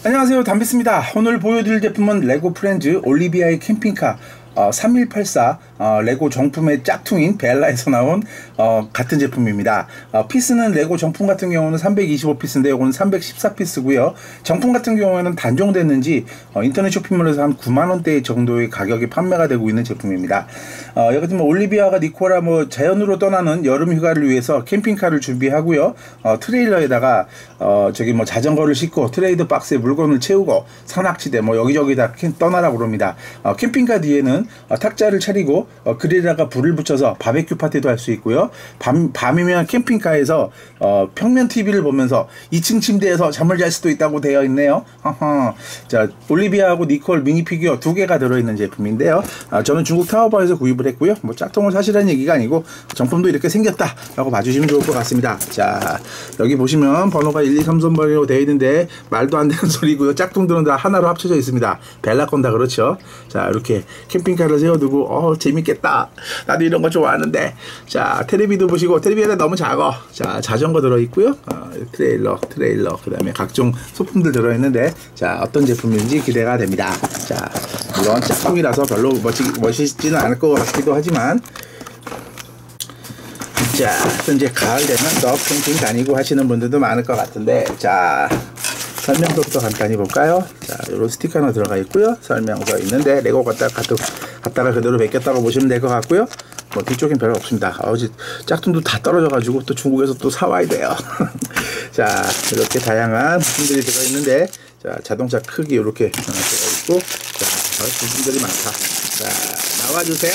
안녕하세요, 담비스입니다. 오늘 보여드릴 제품은 레고 프렌즈 올리비아의 캠핑카 3184 레고 정품의 짝퉁인 벨라에서 나온 같은 제품입니다. 피스는 레고 정품 같은 경우는 325피스인데 이거는 314피스고요. 정품 같은 경우에는 단종됐는지 인터넷 쇼핑몰에서 한 9만원대 정도의 가격에 판매가 되고 있는 제품입니다. 여기 보면 올리비아가 니코라 자연으로 떠나는 여름 휴가를 위해서 캠핑카를 준비하고요. 트레일러에다가 자전거를 싣고 트레이드 박스에 물건을 채우고 산악지대 여기저기 다 떠나라고 그럽니다. 캠핑카 뒤에는 탁자를 차리고 그릴에다가 불을 붙여서 바베큐 파티도 할 수 있고요. 밤이면 캠핑카에서 평면 TV를 보면서 2층 침대에서 잠을 잘 수도 있다고 되어 있네요. 자, 올리비아하고 니콜 미니 피규어 2개가 들어있는 제품인데요. 저는 중국 타오바오에서 구입을 했고요. 짝퉁을 사시라는 얘기가 아니고 정품도 이렇게 생겼다 라고 봐주시면 좋을 것 같습니다. 자, 여기 보시면 번호가 1, 2, 3선번이라고 되어 있는데 말도 안 되는 소리고요. 짝퉁들은 다 하나로 합쳐져 있습니다. 벨라 건다 그렇죠. 자, 이렇게 캠핑카를 세워두고 재밌겠다. 나도 이런 거 좋아하는데. 자, 테레비도 보시고 테레비가 너무 작아. 자, 자전거 들어있고요. 트레일러 그 다음에 각종 소품들 들어있는데, 자, 어떤 제품인지 기대가 됩니다. 자, 물론 짝퉁이라서 별로 멋있지는 않을 것 같기도 하지만, 자, 현재 가을 되면 더 캠핑 다니고 하시는 분들도 많을 것 같은데, 자, 설명서부터 간단히 볼까요? 자, 요런 스티커 하나 들어가 있고요. 설명서 있는데 레고 갖다가 그대로 베꼈다고 보시면 될 것 같고요. 뒤쪽엔 별로 없습니다. 짝퉁도 다 떨어져 가지고 또 중국에서 또 사와야 돼요. 자, 이렇게 다양한 부품들이 들어 있는데, 자, 자동차 크기 이렇게 하나 들어 있고, 자, 부품들이 많다. 자, 나와주세요.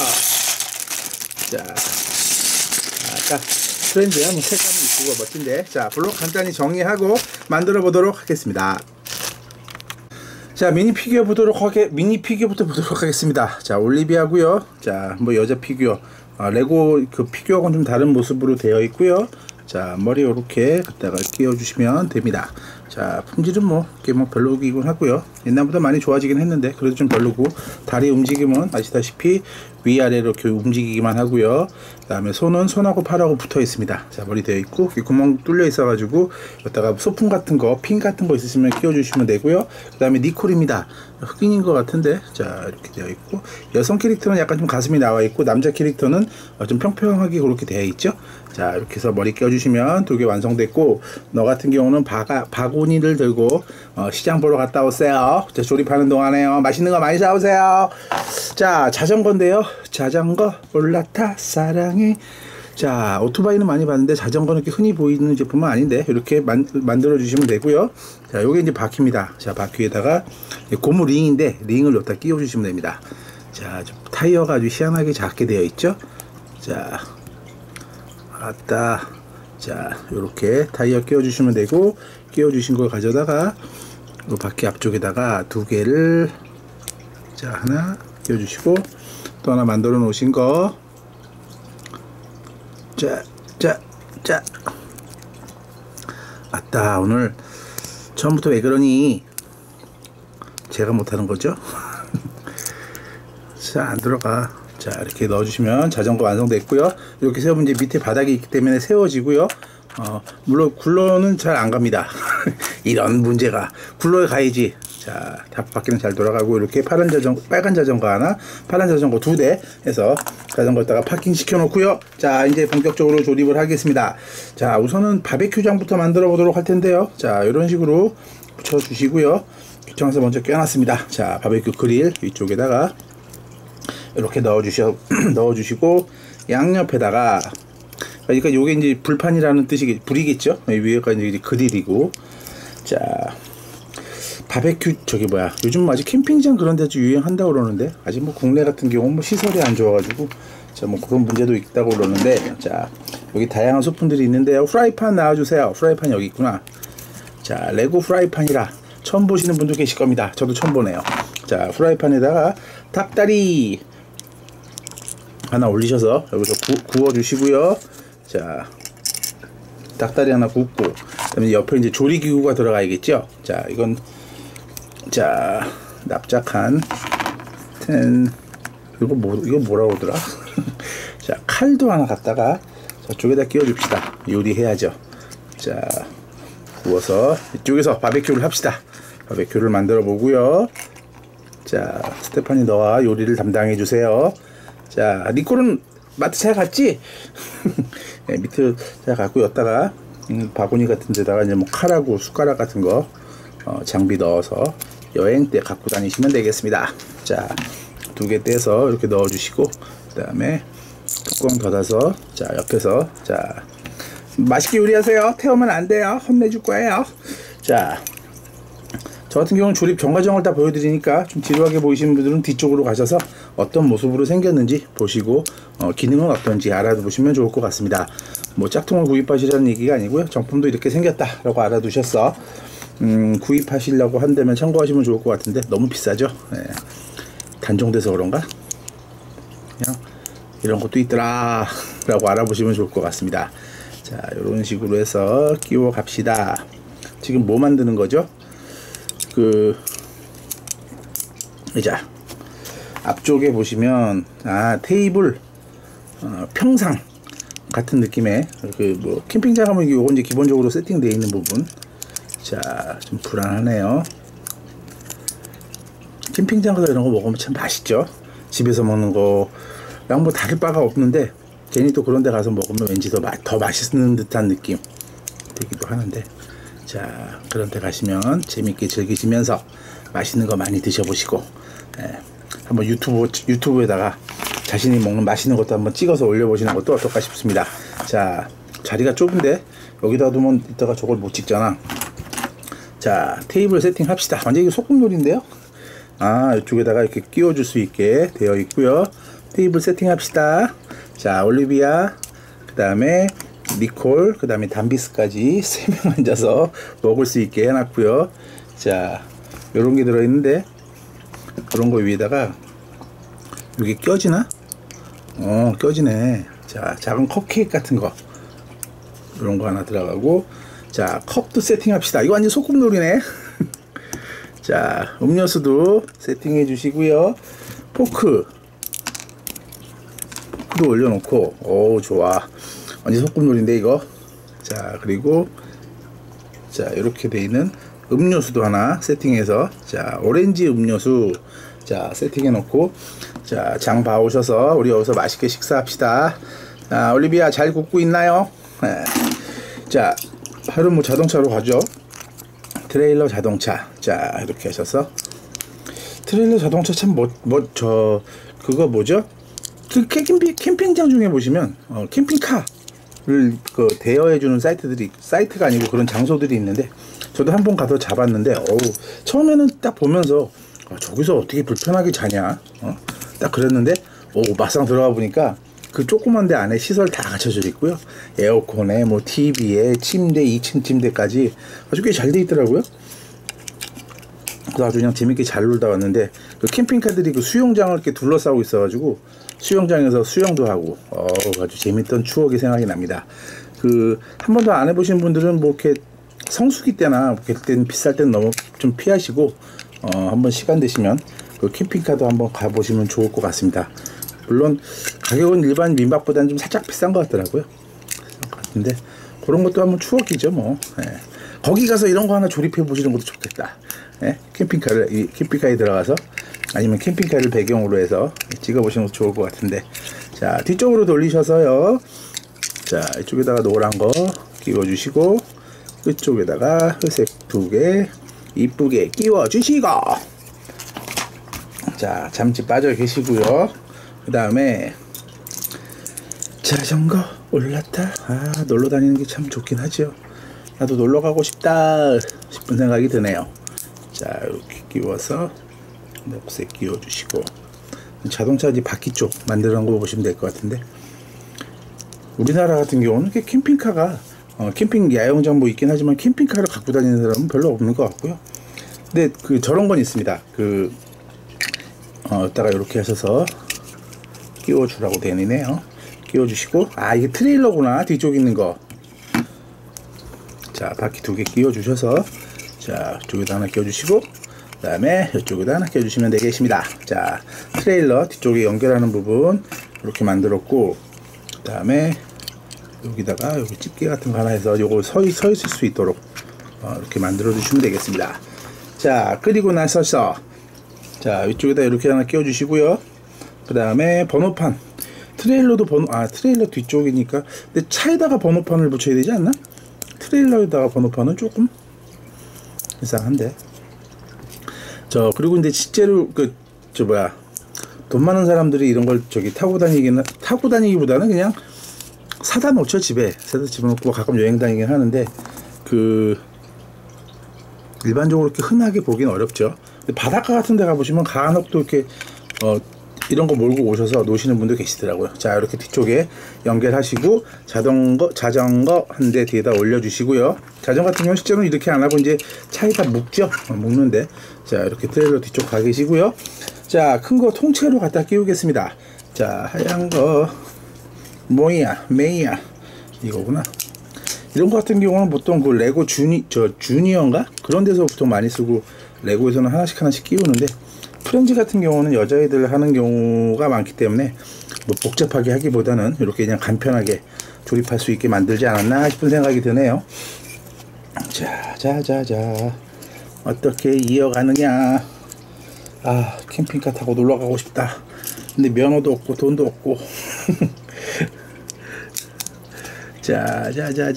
자, 아까 프렌즈야 색감이 이쁘고 멋진데, 자, 블록 간단히 정리하고 만들어 보도록 하겠습니다. 자, 미니 피규어부터 보도록 하겠습니다. 자, 올리비아고요. 자, 여자 피규어, 레고 그 피규어하고는 좀 다른 모습으로 되어 있고요. 자, 머리 이렇게 갖다가 끼워주시면 됩니다. 자, 품질은 별로이긴 하고요. 옛날보다 많이 좋아지긴 했는데 그래도 좀 별로고, 다리 움직임은 아시다시피 위아래로 이렇게 움직이기만 하고요. 그 다음에 손하고 팔하고 붙어 있습니다. 자, 머리 되어 있고 구멍 뚫려 있어 가지고 여기다가 소품 같은 거, 핀 같은 거 있으시면 끼워 주시면 되고요. 그 다음에 니콜입니다. 흑인인 것 같은데, 자, 이렇게 되어 있고, 여성 캐릭터는 약간 좀 가슴이 나와 있고 남자 캐릭터는 좀 평평하게 그렇게 되어 있죠. 자, 이렇게 해서 머리 껴주시면 2개 완성됐고, 너 같은 경우는 바구니를 들고 시장 보러 갔다 오세요. 자, 조립하는 동안에요. 맛있는 거 많이 사오세요. 자, 자전거인데요. 자전거 올라타 사랑해. 자, 오토바이는 많이 봤는데 자전거는 이렇게 흔히 보이는 제품은 아닌데 이렇게 만들어 주시면 되고요. 자, 요게 이제 바퀴입니다. 자, 바퀴에다가 고무 링인데 링을 여기다 끼워 주시면 됩니다. 자, 타이어가 아주 희한하게 작게 되어 있죠. 자, 자, 요렇게 타이어 끼워 주시면 되고, 끼워 주신 걸 가져다가 요 바퀴 앞쪽에다가 2개를, 자, 하나 끼워 주시고, 또 하나 만들어 놓으신 거, 자, 오늘 처음부터 왜 그러니? 제가 못하는 거죠? 자, 안 들어가. 자, 이렇게 넣어주시면 자전거 완성됐고요. 이렇게 세우면 이제 밑에 바닥이 있기 때문에 세워지고요. 물론 굴러는 잘 안 갑니다. 이런 문제가. 굴러에 가야지. 자, 바퀴는 잘 돌아가고, 이렇게 빨간 자전거 하나, 파란 자전거 2대 해서 자전거에다가 파킹 시켜 놓고요. 자, 이제 본격적으로 조립을 하겠습니다. 자, 우선은 바베큐장부터 만들어 보도록 할 텐데요. 자, 이런 식으로 붙여 주시고요. 귀찮아서 먼저 껴놨습니다. 자, 바베큐 그릴 위쪽에다가 이렇게 넣어주시고, 양옆에다가, 그러니까 요게 이제 불판이라는 뜻이, 불이겠죠? 위에가 이제 그릴이고, 자, 바베큐, 요즘 아직 캠핑장 그런 데도 유행한다고 그러는데, 아직 국내 같은 경우는 시설이 안 좋아가지고, 자, 그런 문제도 있다고 그러는데, 자, 여기 다양한 소품들이 있는데요. 프라이팬 나와주세요. 프라이팬 여기 있구나. 자, 레고 프라이팬이라 처음 보시는 분도 계실 겁니다. 저도 처음 보네요. 자, 프라이팬에다가 닭다리 하나 올리셔서 여기서 구워 주시고요. 자, 닭다리 하나 굽고, 그다음에 옆에 이제 조리기구가 들어가야겠죠. 자, 이건, 자, 납작한 이거 뭐라고 하더라? 자, 칼도 하나 갖다가 저쪽에다 끼워 줍시다. 요리해야죠. 자, 구워서 이쪽에서 바베큐를 합시다. 바베큐를 만들어 보고요. 자, 스테파니 너와 요리를 담당해 주세요. 자, 니콜은 마트 잘 갔지? 네, 밑에 잘 갔고, 여기다가 바구니 같은 데다가 이제 뭐 칼하고 숟가락 같은 거 장비 넣어서 여행 때 갖고 다니시면 되겠습니다. 자, 2개 떼서 이렇게 넣어 주시고, 그 다음에 뚜껑 닫아서, 자, 옆에서, 자, 맛있게 요리하세요. 태우면 안 돼요. 혼내줄 거예요. 자, 저 같은 경우는 조립 전 과정을 다 보여드리니까 좀 지루하게 보이시는 분들은 뒤쪽으로 가셔서 어떤 모습으로 생겼는지 보시고 기능은 어떤지 알아보시면 좋을 것 같습니다. 뭐 짝퉁을 구입하시라는 얘기가 아니고요. 정품도 이렇게 생겼다 라고 알아두셔서 구입하시려고 한다면 참고하시면 좋을 것 같은데 너무 비싸죠. 네. 단종돼서 그런가? 그냥 이런 것도 있더라 라고 알아보시면 좋을 것 같습니다. 자, 이런 식으로 해서 끼워 갑시다. 지금 뭐 만드는 거죠? 그 의자 앞쪽에 보시면 테이블 평상 같은 느낌의 그 뭐 캠핑장 가면 요거 이제 기본적으로 세팅되어 있는 부분. 자, 좀 불안하네요. 캠핑장 가서 이런 거 먹으면 참 맛있죠. 집에서 먹는 거랑 뭐 다를 바가 없는데 괜히 또 그런 데 가서 먹으면 왠지 더 맛있는 듯한 느낌 되기도 하는데, 자, 그런 데 가시면 재밌게 즐기시면서 맛있는 거 많이 드셔보시고, 한번 유튜브에다가 자신이 먹는 맛있는 것도 한번 찍어서 올려보시는 것도 어떨까 싶습니다. 자, 자리가 좁은데 여기다 두면 이따가 저걸 못 찍잖아. 자, 테이블 세팅 합시다. 완전 이게 소꿉놀이인데요. 이쪽에다가 이렇게 끼워줄 수 있게 되어 있고요. 테이블 세팅 합시다. 자, 올리비아, 그 다음에 니콜, 그 다음에 담비스까지 3명 앉아서 먹을 수 있게 해놨고요. 자, 요런 게 들어있는데 그런 거 위에다가 여기 껴지나? 껴지네. 자, 작은 컵케이크 같은 거 이런 거 하나 들어가고, 자, 컵도 세팅합시다. 이거 완전 소꿉놀이네. 자, 음료수도 세팅해 주시고요. 포크도 올려놓고, 오, 좋아. 완전 소꿉놀이인데 이거. 자, 그리고 자, 이렇게 돼 있는 음료수도 하나 세팅해서, 자, 오렌지 음료수, 자, 세팅해 놓고, 자, 장 봐오셔서 우리 여기서 맛있게 식사합시다. 자, 올리비아 잘 굽고 있나요? 네. 자, 하루 뭐 자동차로 가죠. 트레일러 자동차. 자, 이렇게 하셔서 트레일러 자동차 참 그거 뭐죠? 그 캠핑장 중에 보시면 캠핑카를 그 대여해주는 사이트가 아니고 그런 장소들이 있는데, 저도 한 번 가서 잡았는데, 처음에는 딱 보면서 저기서 어떻게 불편하게 자냐, 딱 그랬는데, 막상 들어가 보니까 그 조그만 데 안에 시설 다 갖춰져 있고요. 에어컨에 뭐 TV에 침대, 2층 침대까지 아주 꽤 잘 돼 있더라고요. 그래서 아주 그냥 재밌게 잘 놀다 왔는데, 그 캠핑카들이 그 수영장을 이렇게 둘러싸고 있어가지고 수영장에서 수영도 하고, 아주 재밌던 추억이 생각이 납니다. 그 한 번도 안 해보신 분들은 뭐 이렇게 성수기 때나 그때는 비쌀 때는 너무 좀 피하시고, 한번 시간 되시면 그 캠핑카도 한번 가보시면 좋을 것 같습니다. 물론 가격은 일반 민박보다는 좀 살짝 비싼 것 같더라고요. 근데 그런 것도 한번 추억이죠 뭐. 거기 가서 이런 거 하나 조립해 보시는 것도 좋겠다. 캠핑카에 들어가서 아니면 캠핑카를 배경으로 해서 찍어 보시는 것도 좋을 것 같은데, 자, 뒤쪽으로 돌리셔서요. 자, 이쪽에다가 노란 거 끼워 주시고, 끝쪽에다가 회색 2개 이쁘게 끼워 주시고, 자, 잠시 빠져 계시고요. 그 다음에 자전거 올랐다. 놀러 다니는 게 참 좋긴 하죠. 나도 놀러 가고 싶다 싶은 생각이 드네요. 자, 이렇게 끼워서 녹색 끼워 주시고, 자동차 이제 바퀴 쪽 만들어 놓은 거 보시면 될 것 같은데, 우리나라 같은 경우는 캠핑카가 캠핑 야영장 뭐 있긴 하지만 캠핑카를 갖고 다니는 사람은 별로 없는 것 같고요. 근데 그 저런 건 있습니다. 여기다가 이렇게 하셔서 끼워주라고 되네요. 끼워주시고, 이게 트레일러구나. 뒤쪽에 있는 거. 자, 바퀴 2개 끼워주셔서, 자, 이쪽에다 하나 끼워주시고, 그 다음에 이쪽에다 하나 끼워주시면 되겠습니다. 자, 트레일러 뒤쪽에 연결하는 부분 이렇게 만들었고, 그 다음에 여기다가 여기 집게 같은 거 하나 해서 요거 서 있을 수 있도록 이렇게 만들어 주시면 되겠습니다. 자, 그리고 나서서 자, 이쪽에다 이렇게 하나 끼워주시고요. 그 다음에 번호판. 트레일러도 트레일러 뒤쪽이니까. 근데 차에다가 번호판을 붙여야 되지 않나? 트레일러에다가 번호판은 조금 이상한데. 그리고 이제 실제로 돈 많은 사람들이 이런 걸 타고 다니기보다는 그냥 사다 놓죠. 집에 놓고 가끔 여행 다니긴 하는데, 일반적으로 이렇게 흔하게 보기는 어렵죠. 근데 바닷가 같은 데 가보시면 간혹 또 이렇게 이런 거 몰고 오셔서 놓으시는 분도 계시더라고요. 자, 이렇게 뒤쪽에 연결하시고 자전거 한 대 뒤에다 올려주시고요. 자전거 같은 경우는 실제로는 이렇게 안 하고 이제 차에다 묶죠. 묶는데, 자, 이렇게 트레일러 뒤쪽 가 계시고요. 자, 큰 거 통째로 갖다 끼우겠습니다. 자, 하얀 거 뭐야, 메이야, 이거구나. 이런 거 같은 경우는 보통 그 레고 주니어인가? 그런 데서 보통 많이 쓰고, 레고에서는 하나씩 끼우는데, 프렌즈 같은 경우는 여자애들 하는 경우가 많기 때문에 뭐 복잡하게 하기보다는 이렇게 그냥 간편하게 조립할 수 있게 만들지 않았나 싶은 생각이 드네요. 자, 어떻게 이어가느냐. 캠핑카 타고 놀러 가고 싶다. 근데 면허도 없고 돈도 없고. 자,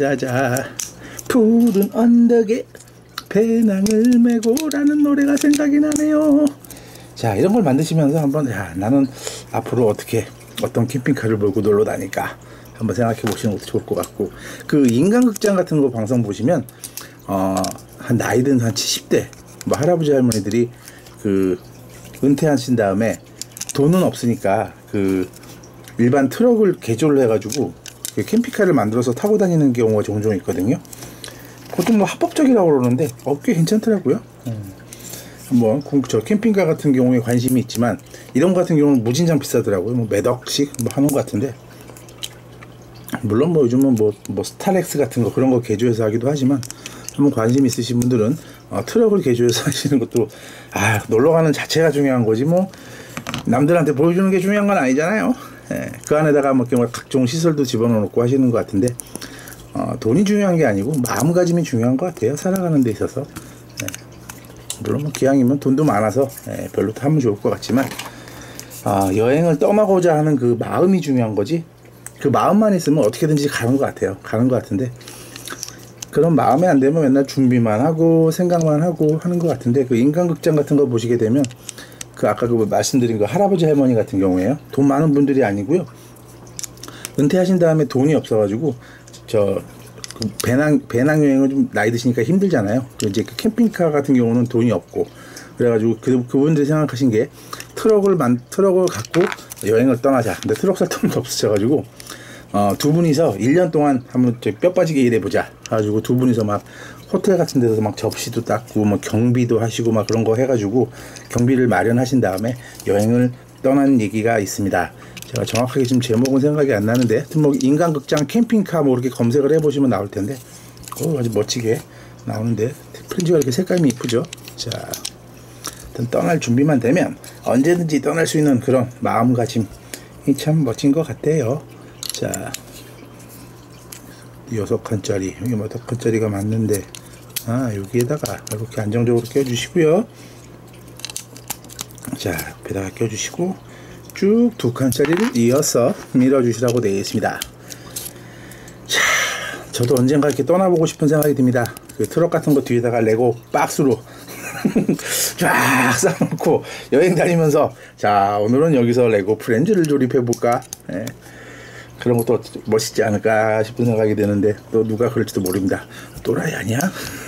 푸른 언덕에 배낭을 메고라는 노래가 생각이 나네요. 자, 이런 걸 만드시면서 한번, 나는 앞으로 어떤 캠핑카를 몰고 놀러 다닐까 한번 생각해 보시는 것도 좋을 것 같고, 인간극장 같은 거 방송 보시면 한 나이든 한 70대 뭐 할아버지 할머니들이 은퇴하신 다음에 돈은 없으니까 일반 트럭을 개조를 해가지고 캠핑카를 만들어서 타고 다니는 경우가 종종 있거든요. 보통 뭐 합법적이라고 그러는데 꽤 괜찮더라고요. 한번 캠핑카 같은 경우에 관심이 있지만, 이런 거 같은 경우는 무진장 비싸더라고요. 뭐 몇 억씩 하는 것 같은데, 물론 요즘은 스타렉스 같은 거 그런 거 개조해서 하기도 하지만, 한번 관심 있으신 분들은 트럭을 개조해서 하시는 것도, 놀러 가는 자체가 중요한 거지 남들한테 보여주는 게 중요한 건 아니잖아요. 그 안에다가 각종 시설도 집어넣어 놓고 하시는 것 같은데, 돈이 중요한 게 아니고 마음가짐이 중요한 것 같아요. 살아가는 데 있어서. 물론 기왕이면 돈도 많아서 별로 하면 좋을 것 같지만, 여행을 떠나고자 하는 그 마음이 중요한 거지, 그 마음만 있으면 어떻게든지 가는 것 같은데, 그런 마음에 안 되면 맨날 준비만 하고 생각만 하고 하는 것 같은데, 인간극장 같은 거 보시게 되면, 아까 말씀드린 할아버지 할머니 같은 경우에요, 돈 많은 분들이 아니고요, 은퇴하신 다음에 돈이 없어가지고 배낭 여행을 좀 나이 드시니까 힘들잖아요. 이제 캠핑카 같은 경우는 돈이 없고, 그래가지고 그분들이 생각하신 게 트럭을 갖고 여행을 떠나자. 근데 트럭 살 돈도 없으셔가지고 두 분이서 1년 동안 한번 뼈 빠지게 일해보자. 가지고 두 분이서 막 호텔 같은 데서 막 접시도 닦고 경비도 하시고 그런 거 해가지고 경비를 마련하신 다음에 여행을 떠난 얘기가 있습니다. 제가 정확하게 지금 제목은 생각이 안 나는데, 인간극장 캠핑카 이렇게 검색을 해보시면 나올 텐데, 아주 멋지게 나오는데, 프린지가 이렇게 색감이 이쁘죠. 자, 일단 떠날 준비만 되면 언제든지 떠날 수 있는 그런 마음가짐이 참 멋진 것 같아요. 자, 6칸짜리, 여기 8칸짜리가 맞는데, 여기에다가 이렇게 안정적으로 껴주시고요. 자, 옆에다가 껴주시고, 쭉 2칸짜리를 이어서 밀어주시라고 되어 있습니다. 자, 저도 언젠가 이렇게 떠나보고 싶은 생각이 듭니다. 트럭 같은 거 뒤에다가 레고 박스로 쫙 쌓아놓고 여행 다니면서, 자, 오늘은 여기서 레고 프렌즈를 조립해볼까? 그런 것도 멋있지 않을까 싶은 생각이 드는데, 또 누가 그럴지도 모릅니다. 또라이 아니야?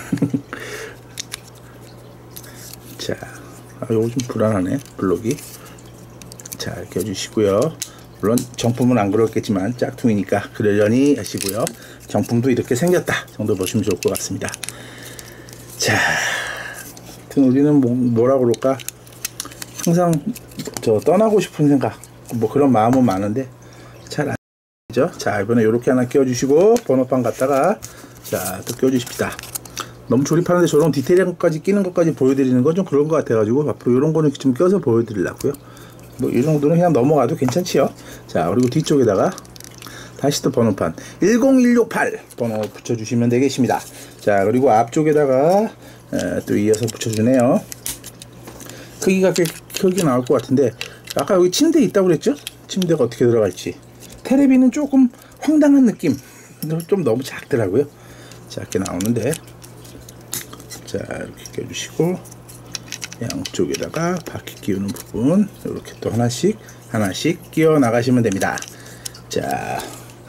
자, 요거 좀 불안하네, 블록이. 자, 껴주시고요. 물론 정품은 안 그렇겠지만 짝퉁이니까 그러려니 하시고요. 정품도 이렇게 생겼다 정도 보시면 좋을 것 같습니다. 자, 우리는 뭐라 그럴까, 항상 떠나고 싶은 생각, 그런 마음은 많은데 잘 안 되죠. 자, 이번에 이렇게 하나 껴주시고, 번호판 갖다가 자, 또 껴주십시다. 너무 조립하는데 저런 디테일한 것까지 끼는 것까지 보여드리는 건 좀 그런 것 같아가지고, 앞으로 이런 거는 좀 껴서 보여드리려고요. 이 정도는 그냥 넘어가도 괜찮지요. 자, 그리고 뒤쪽에다가 다시 또 번호판 10168 번호 붙여주시면 되겠습니다. 자, 그리고 앞쪽에다가 또 이어서 붙여주네요. 크기가 꽤 크게 나올 것 같은데, 아까 여기 침대 있다고 그랬죠? 침대가 어떻게 들어갈지. 테레비는 조금 황당한 느낌, 좀 너무 작더라고요. 작게 나오는데, 자 이렇게 껴주시고, 양쪽에다가 바퀴 끼우는 부분 이렇게 또 하나씩 끼워 나가시면 됩니다. 자,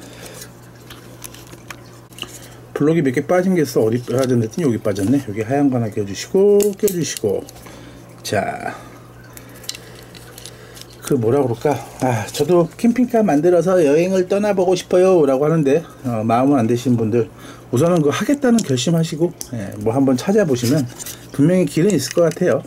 블록이 몇 개 빠진 게 있어. 어디 빠졌는데 여기 빠졌네. 여기 하얀 거 하나 껴주시고, 자, 그 뭐라 그럴까, 저도 캠핑카 만들어서 여행을 떠나보고 싶어요 라고 하는데, 마음은 안 되신 분들 우선은 그 하겠다는 결심하시고, 뭐 한번 찾아보시면 분명히 길은 있을 것 같아요.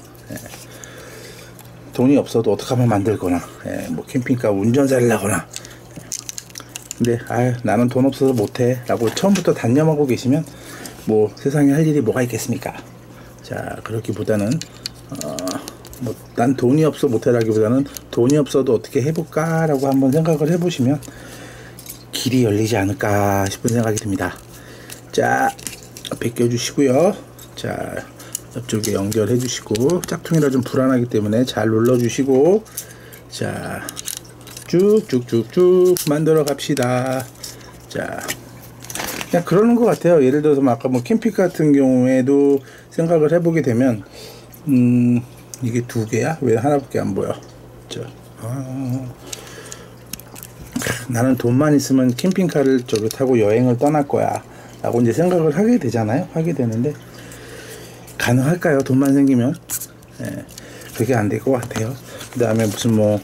돈이 없어도 어떻게 하면 만들거나, 뭐 캠핑카 운전사를 하거나. 근데 나는 돈 없어서 못해 라고 처음부터 단념하고 계시면 뭐 세상에 할 일이 뭐가 있겠습니까. 자, 그렇기보다는 뭐 난 돈이 없어 못해라기보다는 돈이 없어도 어떻게 해볼까 라고 한번 생각을 해보시면 길이 열리지 않을까 싶은 생각이 듭니다. 자, 앞에 껴주시고요. 자, 옆쪽에 연결해 주시고, 짝퉁이라 좀 불안하기 때문에 잘 눌러 주시고, 자 쭉쭉쭉쭉 만들어 갑시다. 자, 그냥 그러는 것 같아요. 예를 들어서 아까 뭐 캠핑 같은 경우에도 생각을 해보게 되면, 이게 두 개야? 왜 하나밖에 안 보여? 나는 돈만 있으면 캠핑카를 타고 여행을 떠날 거야 라고 이제 생각을 하게 되잖아요. 하게 되는데, 가능할까요? 돈만 생기면? 그게 안 될 것 같아요. 그 다음에 무슨 뭐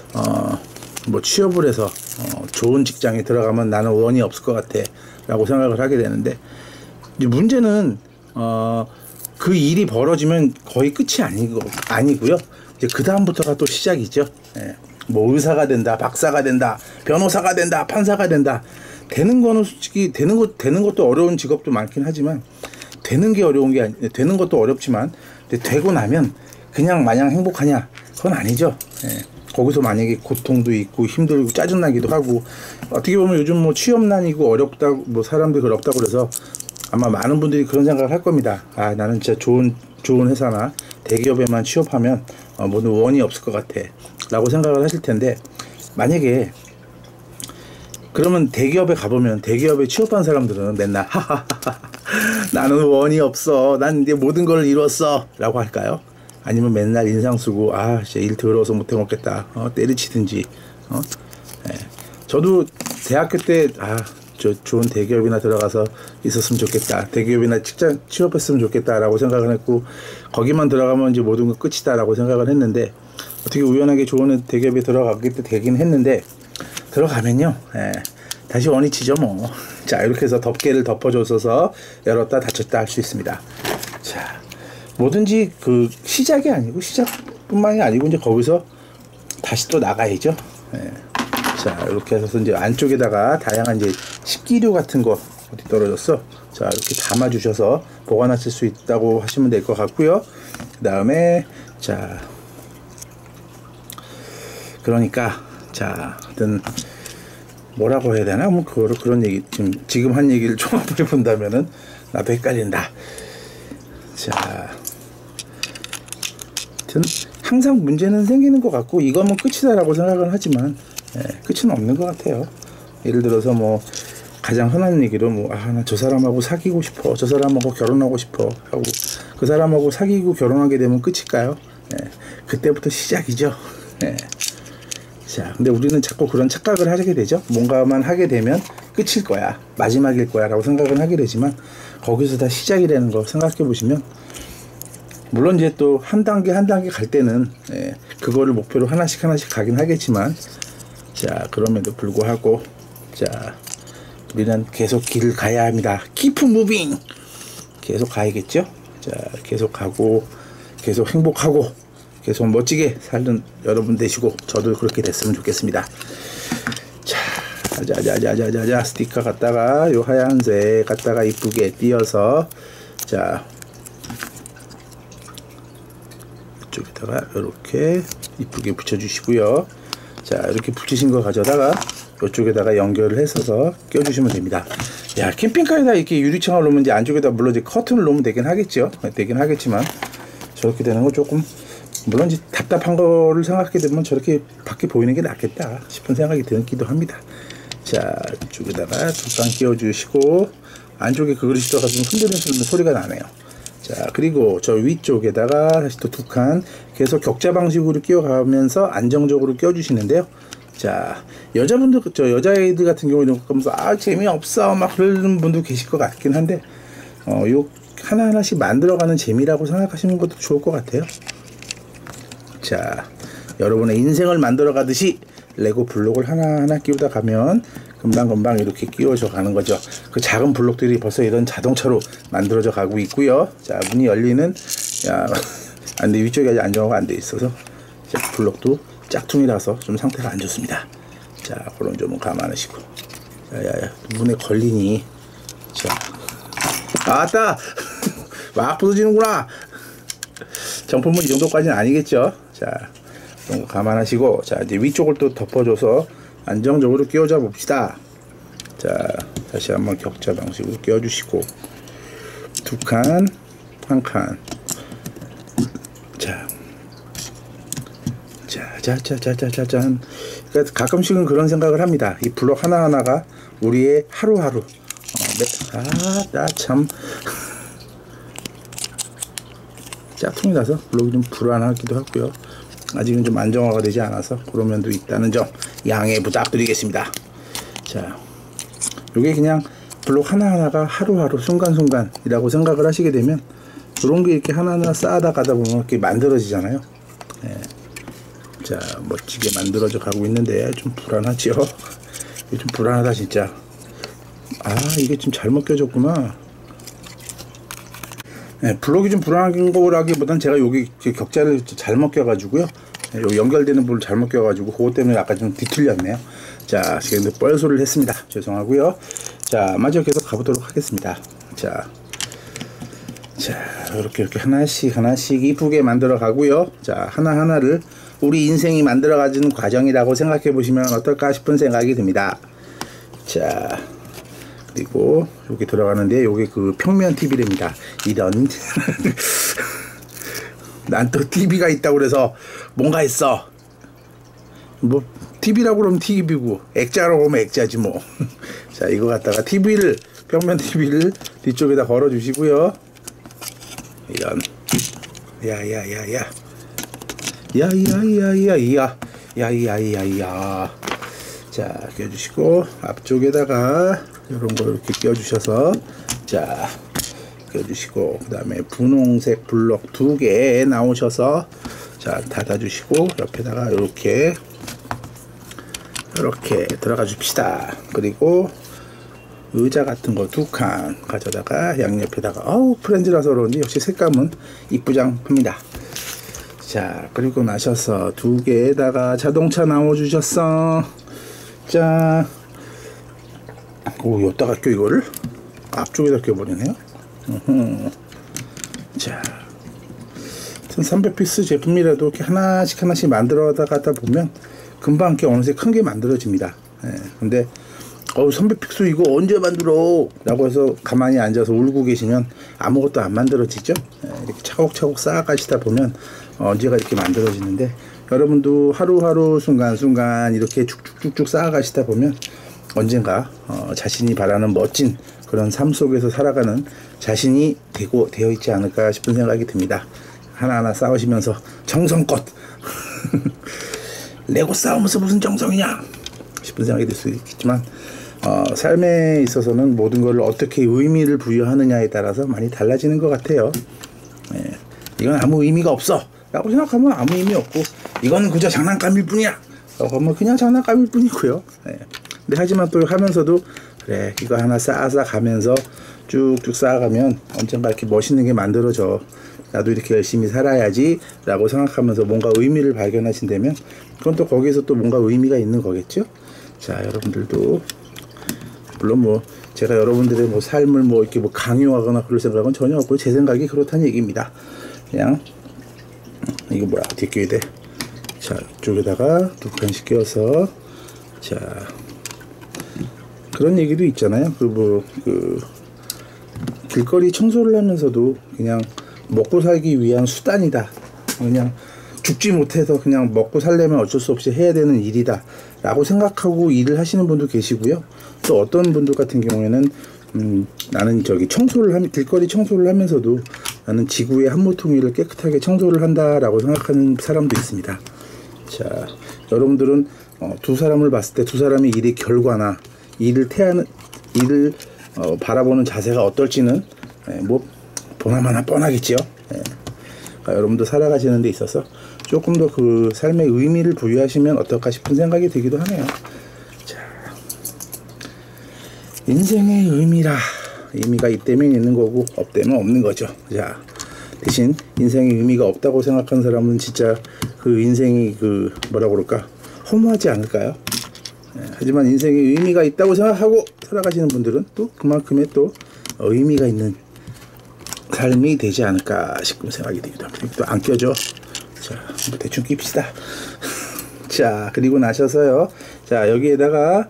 취업을 해서 좋은 직장에 들어가면 나는 원이 없을 것 같아 라고 생각을 하게 되는데, 이제 문제는 그 일이 벌어지면 거의 끝이 아니고요. 이제 그 다음부터가 또 시작이죠. 뭐 의사가 된다, 박사가 된다, 변호사가 된다, 판사가 된다. 되는 거는 솔직히 되는 것도 어려운 직업도 많긴 하지만, 되는 게 어려운 게 되는 것도 어렵지만, 되고 나면 그냥 마냥 행복하냐? 그건 아니죠. 거기서 만약에 고통도 있고 힘들고 짜증나기도 하고, 어떻게 보면 요즘 뭐 취업난이고 어렵다고, 뭐 사람들이 어렵다고 그래서 아마 많은 분들이 그런 생각을 할 겁니다. 나는 진짜 좋은 회사나 대기업에만 취업하면 모든 원이 없을 것 같아 라고 생각을 하실 텐데, 만약에 그러면 대기업에 가보면 대기업에 취업한 사람들은 맨날 하하하하 나는 원이 없어, 난 이제 모든 걸 이뤘어 라고 할까요? 아니면 맨날 인상 쓰고 진짜 일 더러워서 못해 먹겠다, 때리치든지. 저도 대학교 때 저 좋은 대기업이나 들어가서 있었으면 좋겠다, 대기업이나 직장 취업했으면 좋겠다 라고 생각을 했고, 거기만 들어가면 이제 모든 건 끝이다 라고 생각을 했는데, 어떻게 우연하게 좋은 대기업에 들어가게 되긴 했는데, 들어가면요 다시 원이 치죠 뭐. 자, 이렇게 해서 덮개를 덮어줘서 열었다 닫혔다 할 수 있습니다. 자, 뭐든지 그 시작이 아니고, 시작뿐만이 아니고 이제 거기서 다시 또 나가야죠. 자, 이렇게 해서 이제 안쪽에다가 다양한 이제 식기류 같은 거, 어디 떨어졌어? 자, 이렇게 담아 주셔서 보관하실 수 있다고 하시면 될 것 같고요. 그 다음에 자, 그러니까 자, 하여튼 뭐라고 해야 되나? 뭐 그런 얘기, 지금 한 얘기를 종합해 본다면은 나도 헷갈린다. 자, 하여튼 항상 문제는 생기는 것 같고, 이거면 끝이다라고 생각은 하지만 끝은 없는 것 같아요. 예를 들어서 뭐 가장 흔한 얘기로 나 저 사람하고 사귀고 싶어, 저 사람하고 결혼하고 싶어 하고, 그 사람하고 사귀고 결혼하게 되면 끝일까요? 그때부터 시작이죠. 자, 근데 우리는 자꾸 그런 착각을 하게 되죠. 뭔가만 하게 되면 끝일 거야, 마지막일 거야 라고 생각을 하게 되지만, 거기서 다 시작이라는 거 생각해 보시면, 물론 이제 또 한 단계 갈 때는 그거를 목표로 하나씩 가긴 하겠지만, 자, 그럼에도 불구하고 자, 우리는 계속 길을 가야 합니다. Keep moving. 계속 가야겠죠. 자, 계속 가고 계속 행복하고 계속 멋지게 살던 여러분 되시고, 저도 그렇게 됐으면 좋겠습니다. 자, 스티커 갖다가 요 하얀색 갖다가 이쁘게 띄어서, 자, 이쪽에다가 이렇게 이쁘게 붙여주시고요. 자, 이렇게 붙이신 거 가져다가 이쪽에다가 연결을 해서 껴주시면 됩니다. 야, 캠핑카에다 이렇게 유리창을 놓으면 이제 안쪽에다 물론 이제 커튼을 놓으면 되긴 하겠죠. 되긴 하겠지만 저렇게 되는 건 조금 물론 이제 답답한 거를 생각하게 되면 저렇게 밖에 보이는 게 낫겠다 싶은 생각이 들기도 합니다. 자, 이쪽에다가 두 칸 끼워주시고 안쪽에 그 그릇이 들어가서 좀 흔들리는 소리가 나네요. 자, 그리고 저 위쪽에다가 다시 또 두 칸 계속 격자 방식으로 끼워가면서 안정적으로 끼워주시는데요. 자, 여자분들, 여자애들 같은 경우 이런 거 보면서 재미없어 막 그러는 분도 계실 것 같긴 한데 요 하나하나씩 만들어가는 재미라고 생각하시는 것도 좋을 것 같아요. 자, 여러분의 인생을 만들어 가듯이 레고 블록을 하나하나 끼우다 가면 금방금방 이렇게 끼워져 가는 거죠. 그 작은 블록들이 벌써 이런 자동차로 만들어져 가고 있고요. 자, 문이 열리는, 야, 근데 위쪽이 아직 안정화가 안 돼 있어서 자, 블록도 짝퉁이라서 좀 상태가 안 좋습니다. 자, 그런 점은 감안하시고. 야야야, 문에 걸리니. 자, 아따! 막 부서지는구나! 정품은 이 정도까지는 아니겠죠. 자, 그런 거 감안하시고, 자, 이제 위쪽을 또 덮어줘서 안정적으로 끼워줘 봅시다. 자, 다시 한번 격자 방식으로 끼워주시고, 두 칸, 한 칸. 자, 짜자자자자잔. 그러니까 가끔씩은 그런 생각을 합니다. 이 블록 하나하나가 우리의 하루하루. 나 참. 짝퉁이라서 블록이 좀 불안하기도 하고요. 아직은 좀 안정화가 되지 않아서 그런 면도 있다는 점 양해 부탁드리겠습니다. 자, 요게 그냥 블록 하나하나가 하루하루 순간순간이라고 생각을 하시게 되면 그런 게 이렇게 하나하나 쌓아다 가다 보면 이렇게 만들어지잖아요. 네. 자, 멋지게 만들어져 가고 있는데 좀 불안하지요. 이게 좀 불안하다 진짜. 이게 좀 잘못 껴졌구나. 네, 블록이 좀 불안한 거라기보단 제가 여기 격자를 잘못 껴가지고요. 요 연결되는 부분을 잘못 껴가지고 그것 때문에 아까 좀 뒤틀렸네요. 자, 지금 뻘소리를 했습니다. 죄송하고요. 자, 마저 계속 가보도록 하겠습니다. 자, 이렇게 하나씩 이쁘게 만들어 가고요. 자, 하나하나를 우리 인생이 만들어 가지는 과정이라고 생각해 보시면 어떨까 싶은 생각이 듭니다. 자, 그리고 여기 들어가는데 요게 그 평면 TV랍니다. 이런 난 또 TV가 있다고 그래서 뭔가 했어. 뭐 TV라고 그러면 TV고 액자라고 그러면 액자지 뭐. 자, 이거 갖다가 평면 TV를 뒤쪽에다 걸어 주시고요. 이런 야야야야 자, 껴주시고 앞쪽에다가 이런 거 이렇게 껴주셔서 자, 껴주시고 그 다음에 분홍색 블록 2개 나오셔서 자, 닫아주시고 옆에다가 이렇게 들어가 줍시다. 그리고 의자 같은 거 2칸 가져다가 양옆에다가 프렌즈라서 그런지 역시 색감은 이쁘장합니다. 자, 그리고 나셔서 2개에다가 자동차 나와주셨어. 자, 여기다가 껴 이거를 앞쪽에다 껴버리네요. 자, 1300피스 제품이라도 이렇게 하나씩 만들어가다 보면 금방 이렇게 어느새 큰 게 만들어집니다. 근데 300피스 이거 언제 만들어? 라고 해서 가만히 앉아서 울고 계시면 아무것도 안 만들어지죠. 이렇게 차곡차곡 쌓아가시다 보면 언제가 이렇게 만들어지는데 여러분도 하루하루 순간순간 이렇게 쭉쭉쭉 쌓아가시다 보면 언젠가 자신이 바라는 멋진 그런 삶 속에서 살아가는 자신이 되어 있지 않을까 싶은 생각이 듭니다. 하나하나 싸우시면서 정성껏 레고 싸우면서 무슨 정성이냐 싶은 생각이 들 수 있겠지만 삶에 있어서는 모든 걸 어떻게 의미를 부여하느냐에 따라서 많이 달라지는 것 같아요. 이건 아무 의미가 없어 라고 생각하면 아무 의미 없고 이건 그저 장난감일 뿐이야 라고 하면 그냥 장난감일 뿐이고요. 근데 하지만 또 하면서도 그래 이거 하나 쌓아서 가면서 쭉쭉 쌓아가면 언젠가 이렇게 멋있는 게 만들어져. 나도 이렇게 열심히 살아야지 라고 생각하면서 뭔가 의미를 발견하신다면 그건 또 거기에서 또 뭔가 의미가 있는 거겠죠. 자, 여러분들도 물론 뭐 제가 여러분들의 뭐 삶을 뭐 이렇게 뭐 강요하거나 그럴 생각은 전혀 없고 제 생각이 그렇다는 얘기입니다. 그냥 이거 뭐야 어떻게 끼워야 돼? 자, 이쪽에다가 2칸씩 끼워서 자, 그런 얘기도 있잖아요. 길거리 청소를 하면서도 그냥 먹고 살기 위한 수단이다. 그냥 죽지 못해서 그냥 먹고 살려면 어쩔 수 없이 해야 되는 일이다 라고 생각하고 일을 하시는 분도 계시고요. 또 어떤 분들 같은 경우에는 나는 길거리 청소를 하면서도 나는 지구의 한 모퉁이를 깨끗하게 청소를 한다라고 생각하는 사람도 있습니다. 자, 여러분들은 두 사람을 봤을 때 두 사람의 일의 결과나 일을 바라보는 자세가 어떨지는 뭐 보나마나 뻔하겠지요. 그러니까 여러분도 살아가시는 데 있어서 조금 더 그 삶의 의미를 부여하시면 어떨까 싶은 생각이 들기도 하네요. 자, 인생의 의미가 있다면 있는 거고 없다면 없는 거죠. 자, 대신 인생의 의미가 없다고 생각하는 사람은 진짜 그 인생이 허무하지 않을까요? 하지만 인생의 의미가 있다고 생각하고 살아가시는 분들은 또 그만큼의 또 의미가 있는 삶이 되지 않을까 싶은 생각이 듭니다. 또 안 껴져. 자, 대충 끼웁시다. 자, 그리고 나셔서요. 자, 여기에다가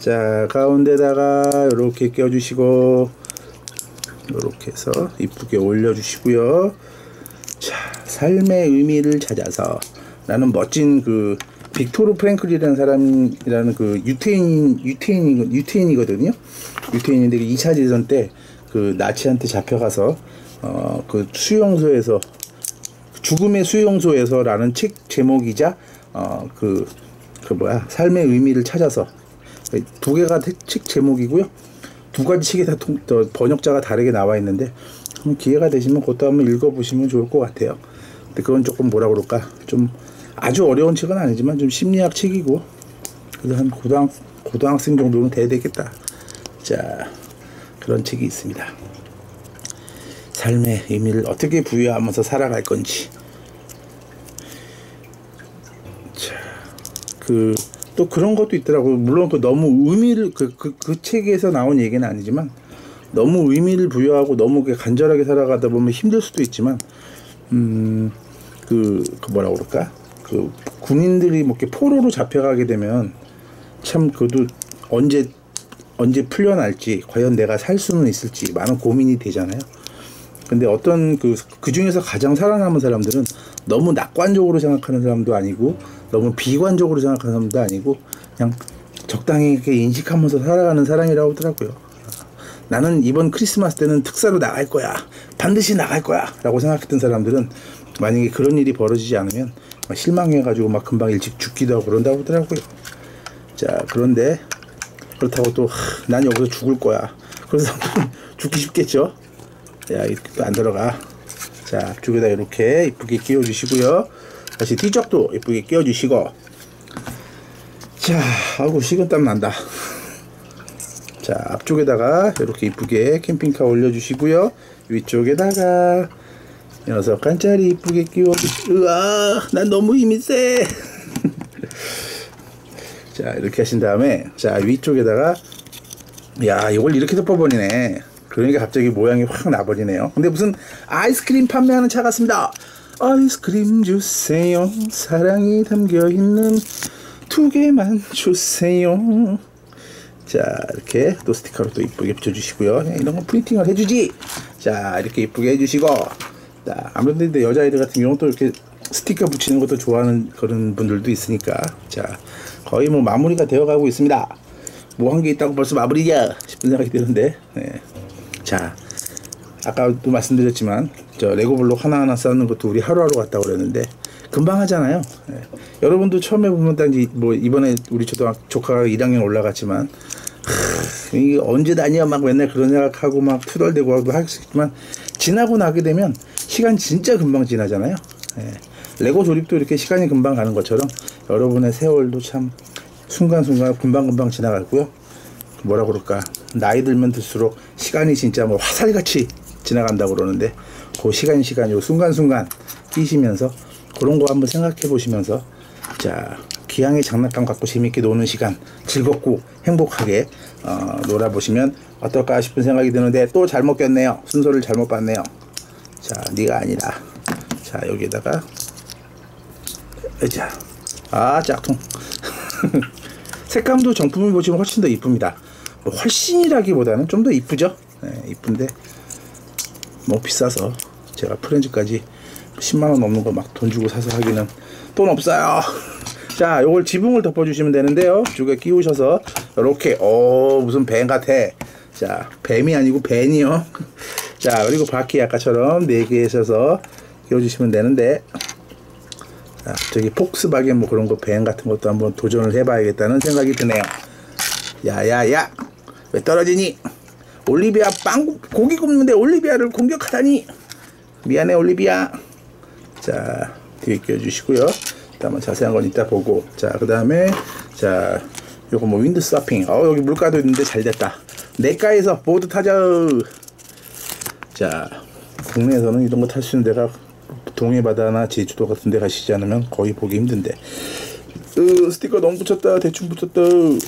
가운데다가 이렇게 껴주시고 이렇게 해서 이쁘게 올려주시고요. 자, 삶의 의미를 찾아서 라는 멋진 빅토르 프랭클이라는 사람이라는 유태인이거든요. 유태인인데 2차 대전 때 나치한테 잡혀가서 수용소에서 죽음의 수용소에서라는 책 제목이자 삶의 의미를 찾아서 두 개가 책 제목이고요. 두 가지 책이 다 번역자가 다르게 나와 있는데 기회가 되시면 그것도 한번 읽어보시면 좋을 것 같아요. 근데 그건 조금 좀 아주 어려운 책은 아니지만 좀 심리학 책이고 그래서 한 고등학생 정도는 돼야 되겠다. 자, 그런 책이 있습니다. 삶의 의미를 어떻게 부여하면서 살아갈 건지. 자, 또 그런 것도 있더라고요. 물론 너무 의미를 그 책에서 나온 얘기는 아니지만 너무 의미를 부여하고 너무 간절하게 살아가다 보면 힘들 수도 있지만 군인들이 뭐 이렇게 포로로 잡혀가게 되면 참 그것도 언제 풀려날지 과연 내가 살 수는 있을지 많은 고민이 되잖아요. 근데 어떤 그 중에서 가장 살아남은 사람들은 너무 낙관적으로 생각하는 사람도 아니고 너무 비관적으로 생각하는 사람도 아니고 그냥 적당히 이렇게 인식하면서 살아가는 사람이라고 하더라고요. 나는 이번 크리스마스 때는 특사로 나갈 거야. 반드시 나갈 거야. 라고 생각했던 사람들은 만약에 그런 일이 벌어지지 않으면 실망해가지고 금방 일찍 죽기도 하고 그런다고 하더라고요. 자, 그런데 그렇다고 또 난 여기서 죽을 거야. 그래서 죽기 쉽겠죠. 야, 이렇게 안 들어가. 자, 앞쪽에다 이렇게 이쁘게 끼워주시고요. 다시 뒤쪽도 이쁘게 끼워주시고. 자, 아이고 식은땀 난다. 자, 앞쪽에다가 이렇게 이쁘게 캠핑카 올려주시고요. 위쪽에다가 6칸짜리 이쁘게 끼워주시고. 으아, 난 너무 힘이 세. 자, 이렇게 하신 다음에 자, 위쪽에다가 야, 이걸 이렇게 덮어버리네. 그러니까 갑자기 모양이 확 나버리네요. 근데 무슨 아이스크림 판매하는 차 같습니다. 아이스크림 주세요. 사랑이 담겨있는 2개만 주세요. 자, 이렇게 또 스티커로 또 이쁘게 붙여주시고요. 이런 거 프린팅을 해주지. 자, 이렇게 이쁘게 해주시고. 자, 아무래도 근데 여자아이들 같은 경우는 또 이렇게 스티커 붙이는 것도 좋아하는 그런 분들도 있으니까. 자, 거의 뭐 마무리가 되어가고 있습니다. 뭐 한 게 있다고 벌써 마무리야 싶은 생각이 드는데. 네. 자, 아까도 말씀드렸지만 저 레고 블록 하나하나 쌓는 것도 우리 하루하루 갔다고 그랬는데 금방 하잖아요. 네. 여러분도 처음에 보면 단지 뭐 이번에 우리 조카가 1학년 올라갔지만 이게 언제 다녀 막 맨날 그런 생각하고 막 투덜대고 하고 하겠지만 지나고 나게 되면 시간 진짜 금방 지나잖아요. 네. 레고 조립도 이렇게 시간이 금방 가는 것처럼 여러분의 세월도 참 순간순간 금방금방 지나가고요. 뭐라 그럴까, 나이 들면 들수록 시간이 진짜 뭐 화살같이 지나간다고 그러는데 그 시간 요 순간순간 뛰시면서 그런 거 한번 생각해 보시면서 자, 기왕의 장난감 갖고 재밌게 노는 시간 즐겁고 행복하게 놀아보시면 어떨까 싶은 생각이 드는데 또 잘못 꼈네요. 순서를 잘못 봤네요. 자, 네가 아니라 자, 여기에다가 자, 짝퉁 색감도 정품을 보시면 훨씬 더 이쁩니다. 뭐 훨씬이라기보다는 좀 더 이쁘죠. 네, 이쁜데 너무 비싸서 제가 프렌즈까지 10만원 넘는 거 막 돈 주고 사서 하기는 돈 없어요. 자, 요걸 지붕을 덮어주시면 되는데요. 이쪽에 끼우셔서 이렇게 무슨 뱀 같아. 자, 뱀이 아니고 벤이요. 자, 그리고 바퀴 아까처럼 4개 하셔서 끼워주시면 되는데, 자, 저기 폭스바겐 뭐 그런 거 뱀 같은 것도 한번 도전을 해봐야겠다는 생각이 드네요. 야야야, 왜 떨어지니? 올리비아 고기 굽는데 올리비아를 공격하다니. 미안해 올리비아. 자, 뒤에 끼워주시고요. 일단 자세한 건 이따 보고. 자, 그 다음에 자, 요거 뭐 윈드 서핑. 여기 물가도 있는데 잘 됐다. 내과에서 보드 타자. 자, 국내에서는 이런 거 탈 수 있는 데가 동해바다나 제주도 같은 데 가시지 않으면 거의 보기 힘든데. 스티커 너무 붙였다. 대충 붙였다.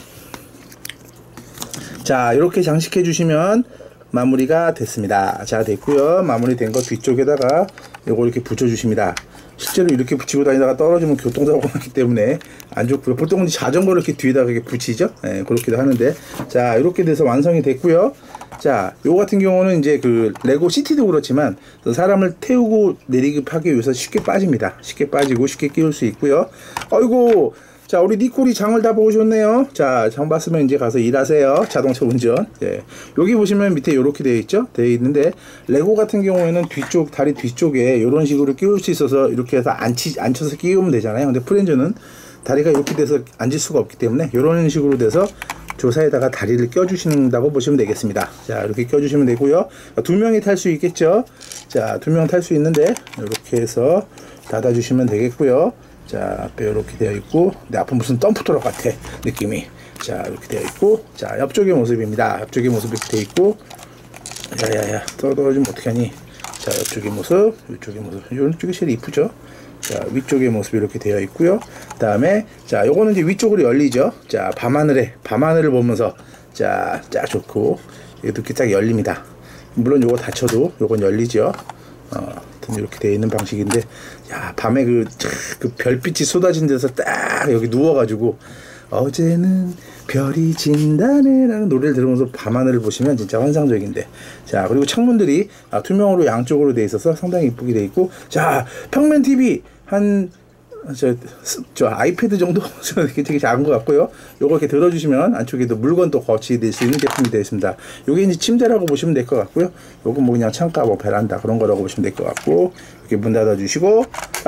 자, 이렇게 장식해 주시면 마무리가 됐습니다. 자, 됐고요. 마무리 된 거 뒤쪽에다가 요거 이렇게 붙여 주십니다. 실제로 이렇게 붙이고 다니다가 떨어지면 교통사고가 나기 때문에 안 좋고요. 보통은 자전거를 이렇게 뒤에다가 이렇게 붙이죠. 네, 그렇게도 하는데. 자, 이렇게 돼서 완성이 됐고요. 자, 요 같은 경우는 이제 그 레고 시티도 그렇지만 사람을 태우고 내리급하기 위해서 쉽게 빠집니다. 쉽게 빠지고 쉽게 끼울 수 있고요. 아이고, 자, 우리 니콜이 장을 다 보셨네요. 자, 장 봤으면 이제 가서 일하세요. 자동차 운전. 예. 여기 보시면 밑에 이렇게 되어 있죠? 되어 있는데, 레고 같은 경우에는 뒤쪽, 다리 뒤쪽에 이런 식으로 끼울 수 있어서 이렇게 해서 앉혀서 끼우면 되잖아요. 근데 프렌즈는 다리가 이렇게 돼서 앉을 수가 없기 때문에 이런 식으로 돼서 조사에다가 다리를 껴주신다고 보시면 되겠습니다. 자, 이렇게 껴주시면 되고요. 2명이 탈 수 있겠죠? 자, 2명 탈 수 있는데, 이렇게 해서 닫아주시면 되겠고요. 자, 앞에 이렇게 되어 있고, 근데 앞은 무슨 덤프트럭 같아, 느낌이. 자, 이렇게 되어 있고, 자, 옆쪽의 모습입니다. 옆쪽의 모습이 이렇게 되어 있고, 야야야, 떨어지면 어떡하니? 자, 옆쪽의 모습, 이쪽의 모습, 이쪽이 제일 이쁘죠? 자, 위쪽의 모습이 이렇게 되어 있고요. 그 다음에, 자, 요거는 이제 위쪽으로 열리죠? 자, 밤하늘을 보면서, 자, 쫙 좋고, 이렇게 쫙 열립니다. 물론 요거 닫혀도, 요건 열리죠? 이렇게 되어 있는 방식인데, 야, 밤에 그 별빛이 쏟아진 데서 딱 여기 누워가지고 어제는 별이 진다네 라는 노래를 들으면서 밤하늘을 보시면 진짜 환상적인데. 자, 그리고 창문들이 투명으로 양쪽으로 되어 있어서 상당히 이쁘게 되어 있고, 자, 평면 TV 한 저 아이패드 정도 되게 작은 것 같고요. 요거 이렇게 들어주시면 안쪽에도 물건도 거치될 수 있는 제품이 되어 있습니다. 요게 이제 침대라고 보시면 될 것 같고요. 요거 뭐 그냥 창가, 뭐 베란다 그런 거라고 보시면 될 것 같고, 이렇게 문 닫아주시고,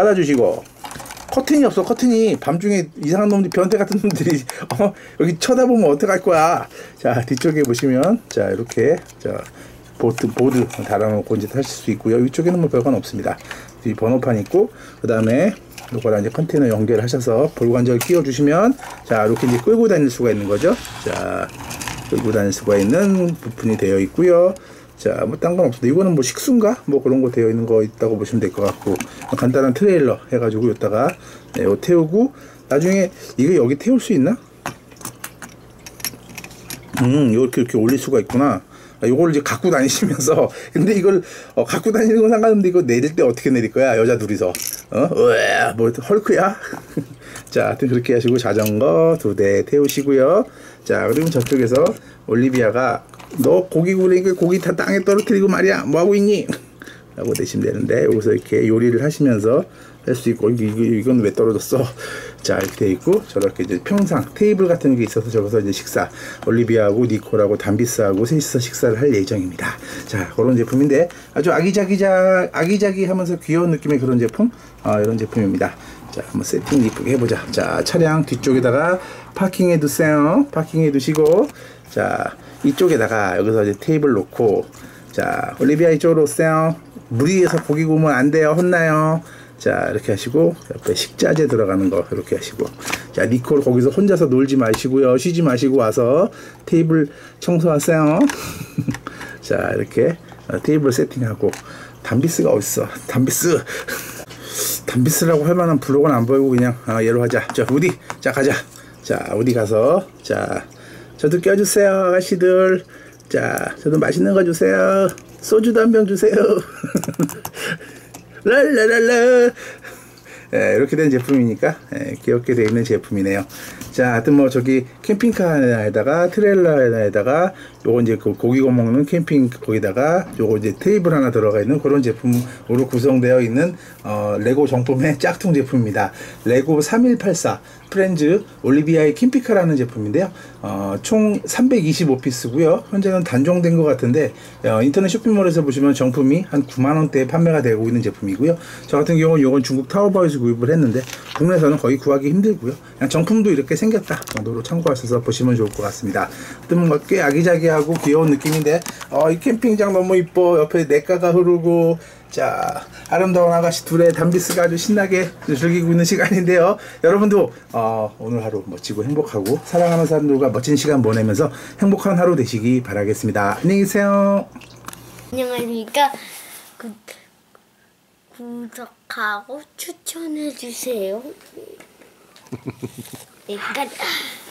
커튼이 없어. 커튼이 밤중에 이상한 놈들, 변태 같은 놈들이 여기 쳐다보면 어떡할 거야. 자, 뒤쪽에 보시면, 자, 이렇게 보드 달아놓고 이제 타실 수 있고요. 위쪽에는 뭐 별건 없습니다. 뒤 번호판 있고, 그 다음에 요거랑 이제 컨테이너 연결하셔서 볼관절 끼워주시면, 자, 이렇게 이제 끌고 다닐 수가 있는 거죠. 자, 끌고 다닐 수가 있는 부분이 되어 있고요. 자, 뭐 딴 건 없습니다. 이거는 뭐 식수인가? 뭐 그런 거 되어 있는 거 있다고 보시면 될 것 같고, 간단한 트레일러 해가지고 여기다가 요 태우고, 나중에 이거 여기 태울 수 있나? 이렇게 올릴 수가 있구나. 요걸 이제 갖고 다니시면서, 근데 이걸 갖고 다니는 건 상관없는데 이거 내릴 때 어떻게 내릴 거야? 여자 둘이서. 으아, 뭐 헐크야? 자, 하여튼 그렇게 하시고 자전거 2대 태우시고요. 자, 그리고 저쪽에서 올리비아가 너 고기 구우니까 고기 다 땅에 떨어뜨리고 말이야, 뭐 하고 있니? 라고 되시면 되는데, 여기서 이렇게 요리를 하시면서 할 수 있고, 이건 왜 떨어졌어? 자, 이렇게 돼 있고, 저렇게 이제 평상 테이블 같은 게 있어서 저기서 이제 식사, 올리비아하고 니콜하고 담비스하고 셋이서 식사를 할 예정입니다. 자, 그런 제품인데 아주 아기자기 하면서 귀여운 느낌의 그런 제품, 이런 제품입니다. 자, 한번 세팅 이쁘게 해보자. 자, 차량 뒤쪽에다가 파킹해 두세요. 파킹해 두시고, 자, 이쪽에다가 여기서 이제 테이블 놓고, 자, 올리비아 이쪽으로 오세요. 물 위에서 고기 구우면 안 돼요. 혼나요. 자, 이렇게 하시고, 옆에 식자재 들어가는 거 이렇게 하시고, 자, 니콜 거기서 혼자서 놀지 마시고요. 쉬지 마시고 와서 테이블 청소하세요. 자, 이렇게 테이블 세팅하고. 담비스가 어딨어? 담비스라고 할 만한 블록은 안 보이고 그냥 얘로 하자. 자, 우디, 자, 가자. 자, 어디 가서, 자, 저도 껴주세요, 아가씨들. 자, 저도 맛있는 거 주세요. 소주도 한 병 주세요. 랄랄랄라. 예, 이렇게 된 제품이니까, 예, 귀엽게 되어 있는 제품이네요. 자, 하여튼 뭐 저기 캠핑카에다가 트레일러에다가 요거 이제 그 고기 구워 먹는 캠핑 거기다가 요거 이제 테이블 하나 들어가 있는 그런 제품으로 구성되어 있는 레고 정품의 짝퉁 제품입니다. 레고 3184 프렌즈 올리비아의 캠핑카라는 제품인데요. 총 325피스고요. 현재는 단종된 것 같은데 인터넷 쇼핑몰에서 보시면 정품이 한 9만 원대에 판매가 되고 있는 제품이고요. 저 같은 경우는 이건 중국 타오바오에서 구입을 했는데 국내에서는 거의 구하기 힘들고요. 그냥 정품도 이렇게 생겼다 정도로 참고하셔서 보시면 좋을 것 같습니다. 뭔가 꽤 아기자기하고 귀여운 느낌인데 이 캠핑장 너무 이뻐. 옆에 냇가가 흐르고 자, 아름다운 아가씨 둘의 담비스가 아주 신나게 즐기고 있는 시간인데요. 여러분도 오늘 하루 멋지고 행복하고 사랑하는 사람들과 멋진 시간 보내면서 행복한 하루 되시기 바라겠습니다. 안녕히 계세요. 안녕하십니까. 구독하고 추천해주세요. 여기까지.